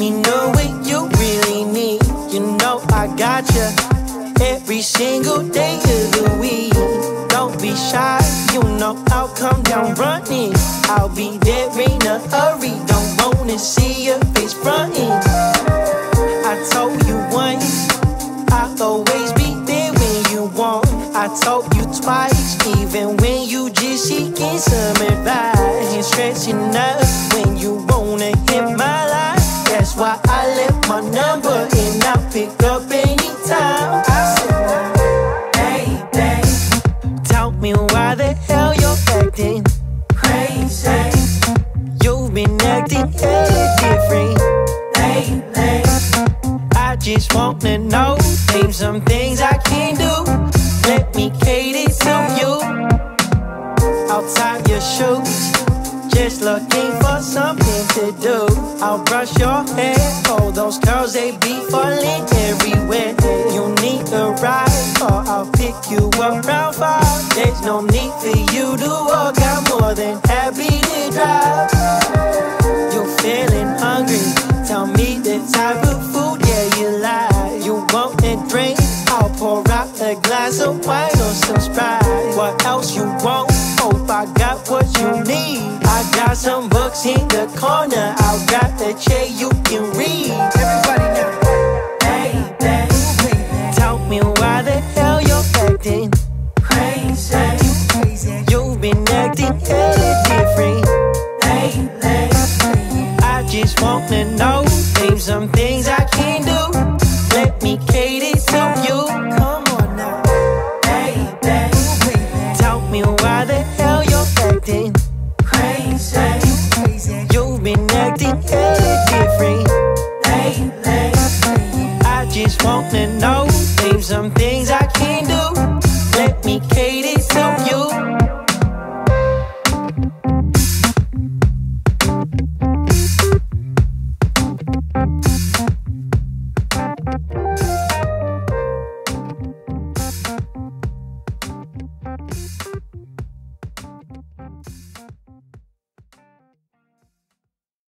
me know what you really need. You know I got you every single day of the week. Don't be shy, you know I'll come down running. I'll be there in a hurry, don't wanna see your face frontin'. I told you once, I'll always be there when you want. I told you twice, even when you just seeking some advice. Ain't stretching up when you wanna hit my line. That's why I left my number and I'll pick up anytime. I said, hey, babe, tell me why the hell you're acting crazy. You've been acting hella different. Hey, babe, I just wanna know, name some things I can do. Let me cater to you. I'll tie your shoes, just looking for something to do. I'll brush your hair, all those curls, they be falling everywhere. You need a ride, or I'll pick you up round 5. There's no need for you to walk, I'm more than happy to drive. You're feeling hungry, tell me the type of food, yeah, you like. You want a drink, I'll pour out a glass of wine or some Sprite. What else you want? Hope I got what you need. I got some books in the corner, I'll grab the chair you can read. Everybody now, hey, babe, tell me why the hell you're acting crazy. You've been acting hella different. Hey, babe, I just wanna know, name some things I can do. Let me cater